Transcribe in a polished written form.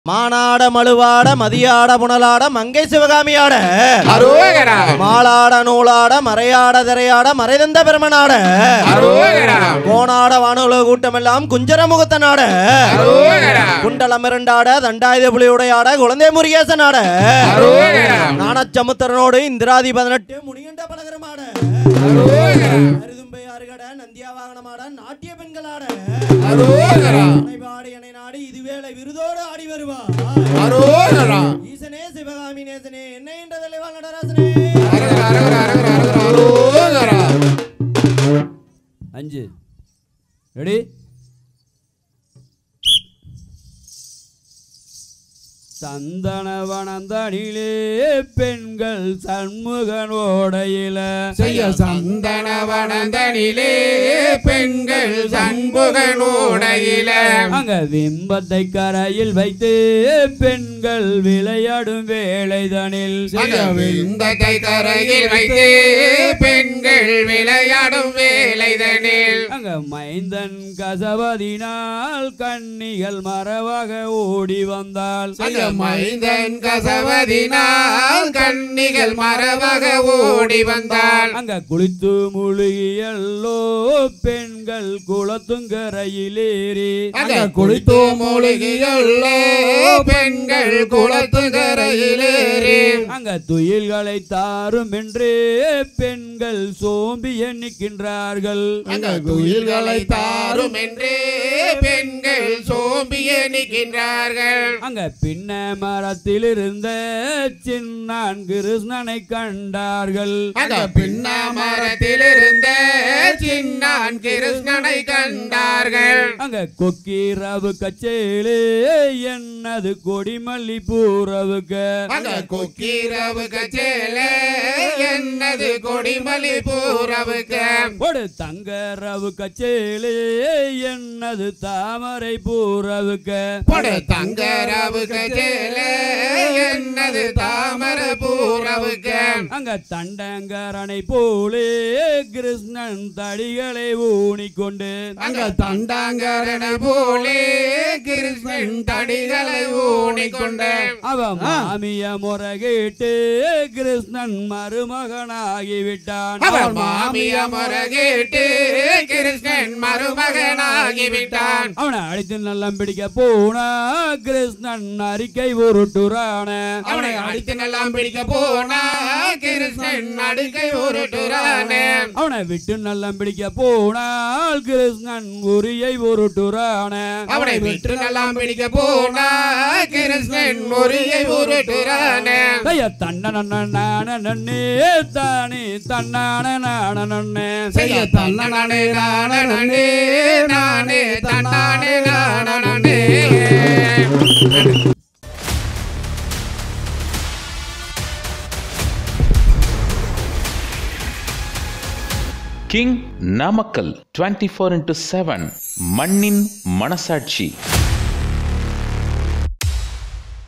மானாட மழுவாட மதியாட புனலாட மங்கை சிவகாமியாட மாலாட நூலாட மறையாட திரையாட மறைதந்த பெருமனாட கோணாட வானுல கூட்டமெல்லாம் குஞ்சர முகத்தனாட குண்டலம் இரண்டாட தண்டாயுத புலியுடையாட குழந்தை முருகேசனாட நாணச்சமுத்திரனோடு இந்திராதி 18 முனிகண்ட பலகரமாட அருதும்பை அருகட நந்தியா வாகனமாட நாட்டிய பெண்களாட நாடு இதுவேளை விருதோடு ஆடி வருவா ஈசனே சிவகாமி நேசனே என்ன என்ற தலைவா நடராசனே 5 ரெடி சந்தனவனந்தனிலே பெண்கள் சண்முகனோடையில சந்தனவனந்தனிலே பெண்கள் சண்முகனோடையில அங்க விம்பத்தை கரையில் வைத்து பெண்கள் விளையாடும் வேளைதனில் விம்பத்தை கரையில் வைத்து பெண்கள் விளையாடும் வேளைதனில் அங்க மைந்தன் கசவதினால் கன்னிகள் மறவாக ஓடி வந்தால் மைந்தன் கசவதினால் கன்னிகள் மறவாக ஓடி வந்தால் அங்க குளித்து முழுகியல்லோ பெண்கள் குளத்துங்கரையிலேறி அங்க குளித்து முழுகியல்லோ பெண்கள் குளத்துங்கரையிலேறி அங்க துயில்களை தாரும் என்று பெண்கள் சோம்பி எண்ணிக்கின்றார்கள் அங்க துயில்களை தாரும் என்று பெண்கள் சோம்பி எண்ணிக்கின்றார்கள் அங்க பின்ன மரத்தில் இருந்த சின்னான் கிருஷ்ணனை கண்டார்கள் அங்க பின்ன மரத்தில் இருந்த சின்னான் கிருஷ்ணனை கண்டார்கள் அங்க கொக்கீரவு கச்சேலே என்னது கொடிமல்லி பூரவுக்கு அங்க கொக்கீரவு கச்சேலே என்னது கொடிமல்லி பூரவுக்கு ஒரு தங்கரவு கச்சேலே என்னது தாமரை பூரவுக்கு தங்கரவு கச்சேலே என்னது தாமரை பூரவுக்கு அங்க தண்டங்கரனை போலே கிருஷ்ணன் தடிகளை ஊனிக்கொண்டு அங்க தண்டாங்கரனை போலே கிருஷ்ணன் தடிகளை ஊனிக்கொண்டு அவன் மாமிய முறை கேட்டு கிருஷ்ணன் மருமகனாகிவிட்டான் அவன் மாமிய முறை கேட்டு கிருஷ்ணன் மருமகனாகிவிட்டான் அவனை அடித்து நல்லம் பிடிக்க போனா கிருஷ்ணன் அறிக்கை உருட்டுறான அவனை அடித்து நல்லாம் பிடிக்க போனா கிருஷ்ணன் அடுக்கை உருட்டுறான அவனை விட்டு நல்லம் பிடிக்க போனால் கிருஷ்ணன் உரியை உருட்டுறான அவனை விட்டு நல்லாம் பிடிக்க போனா கிருஷ்ணன் உரியை உருட்டுறான தன்னே தானே தன்னான நானே செய்ய தன்னே நானே நானே தன்னானே நானே கிங் நாமக்கல் 24/7 மண்ணின் மனசாட்சி.